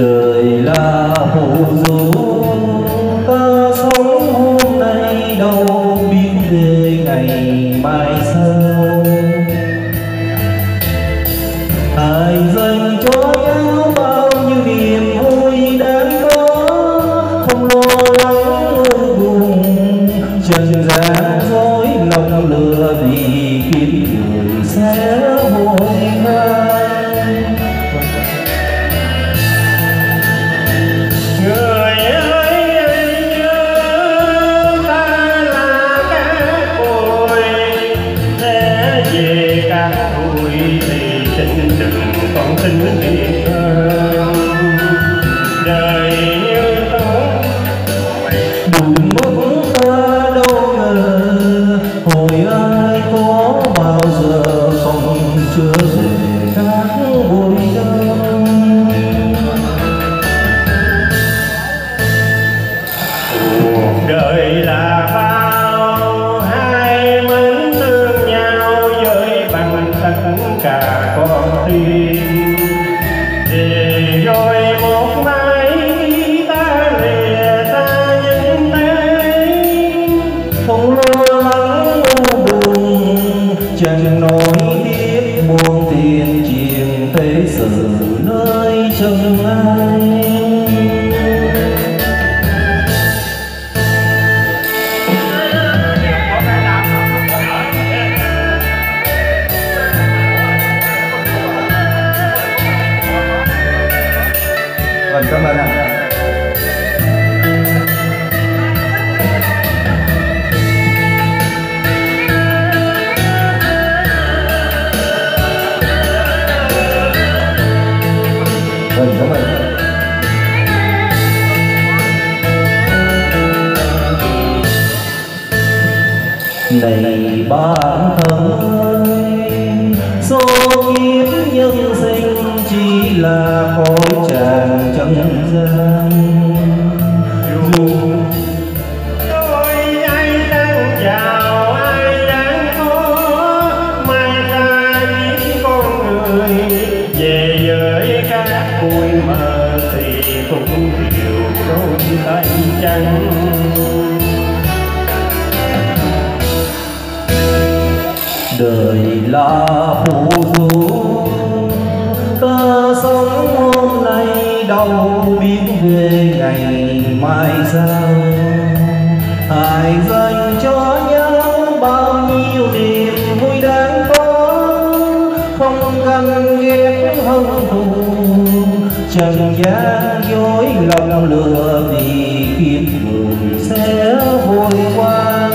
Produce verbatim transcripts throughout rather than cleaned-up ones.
Đời là phù du, ta sống hôm nay đâu biết về ngày mai sau. Ai dành cho nhau bao nhiêu niềm vui đáng có, không lo lắng ưu buồn trần gian dối lòng lừa vì kiếp người sẽ vội vã. Còn tình thiệt hơn đời như tớ đừng mất ta đâu ngờ hồi ai có bao giờ không chưa về các bụi đông. cuộc đời là bao hai mến thương nhau với bằng tất cả con tim. Để rồi một mai ta lìa xa nhân thế, Không lo lắng u buồn chẳng nói tiếp buồn tiền chuyện thế sự nơi chân ai. Vâng, cảm ơn ạ. Vâng, cảm ơn. Này bạn thân ơi, số kiếp nhân sinh chỉ là cõi tràn chân gian. dù tôi ai đang giàu ai đang khó, mai ta biết con người về với các bụi mờ thì cũng hiểu đôi tay trắng. Đời là phù du, ta sống hôm nay đâu biết về ngày mai sau. Ai dành cho nhau bao nhiêu niềm vui đáng có, không ganh ghét hận thù trần gian dối lòng lừa vì kiếp người sẽ vội qua.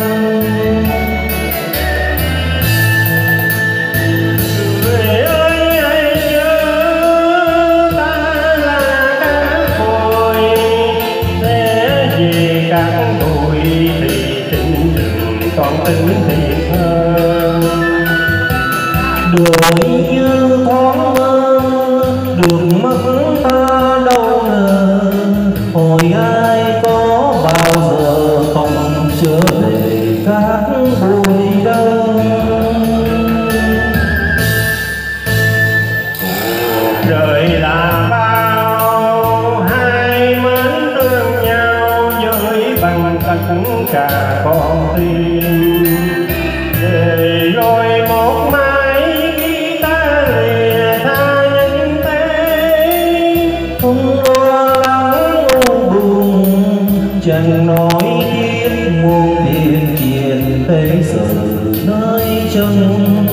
Các tôi thì tình đừng còn tình thiệt hơn Đời như thoáng mơ được mất ta đâu ngờ, hồi ai có bao giờ không trở về các bụi đông. đời là bao hai mến thương nhau với bằng tất cả con tim. Để rồi một mai khi ta lìa xa nhân thế, Không lo lắng u buồn chẳng nói tiếp muôn tiền chuyện thế sự nơi chân